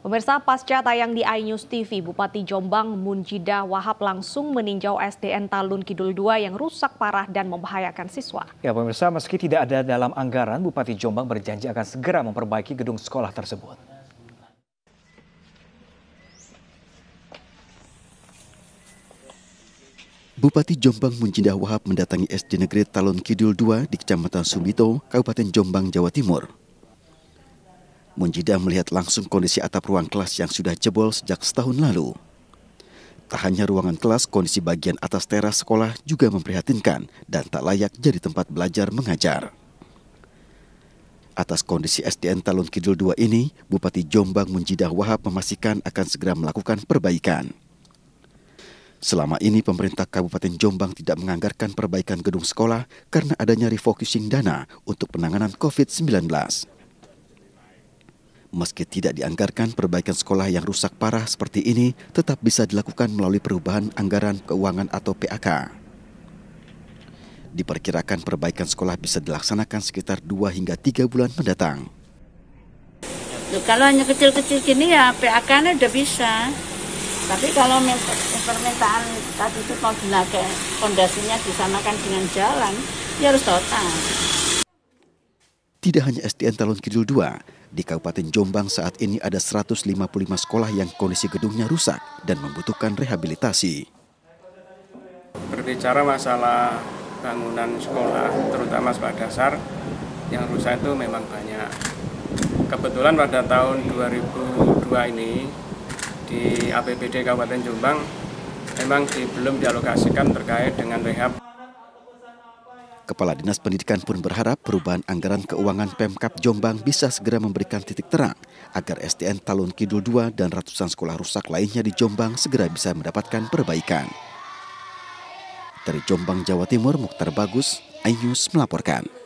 Pemirsa, pasca tayang di iNews TV, Bupati Jombang Munjidah Wahab langsung meninjau SDN Talun Kidul 2 yang rusak parah dan membahayakan siswa. Ya pemirsa, meski tidak ada dalam anggaran, Bupati Jombang berjanji akan segera memperbaiki gedung sekolah tersebut. Bupati Jombang Munjidah Wahab mendatangi SD Negeri Talun Kidul 2 di Kecamatan Sumbito, Kabupaten Jombang, Jawa Timur. Munjidah melihat langsung kondisi atap ruang kelas yang sudah jebol sejak setahun lalu. Tak hanya ruangan kelas, kondisi bagian atas teras sekolah juga memprihatinkan dan tak layak jadi tempat belajar mengajar. Atas kondisi SDN Talun Kidul 2 ini, Bupati Jombang Munjidah Wahab memastikan akan segera melakukan perbaikan. Selama ini pemerintah Kabupaten Jombang tidak menganggarkan perbaikan gedung sekolah karena adanya refocusing dana untuk penanganan COVID-19. Meski tidak dianggarkan, perbaikan sekolah yang rusak parah seperti ini tetap bisa dilakukan melalui perubahan anggaran keuangan atau PAK. Diperkirakan perbaikan sekolah bisa dilaksanakan sekitar 2 hingga 3 bulan mendatang. Kalau hanya kecil-kecil gini ya PAK-nya udah bisa. Tapi kalau permintaan tadi itu mau dipakai fondasinya disamakan dengan jalan, ya harus total. Tidak hanya SDN Talun Kidul 2, di Kabupaten Jombang saat ini ada 155 sekolah yang kondisi gedungnya rusak dan membutuhkan rehabilitasi. Berbicara masalah bangunan sekolah, terutama sekolah dasar, yang rusak itu memang banyak. Kebetulan pada tahun 2002 ini, di APBD Kabupaten Jombang, memang belum dialokasikan terkait dengan rehab. Kepala Dinas Pendidikan pun berharap perubahan anggaran keuangan Pemkab Jombang bisa segera memberikan titik terang agar SDN Talun Kidul 2 dan ratusan sekolah rusak lainnya di Jombang segera bisa mendapatkan perbaikan. Dari Jombang, Jawa Timur, Mukhtar Bagus, iNews melaporkan.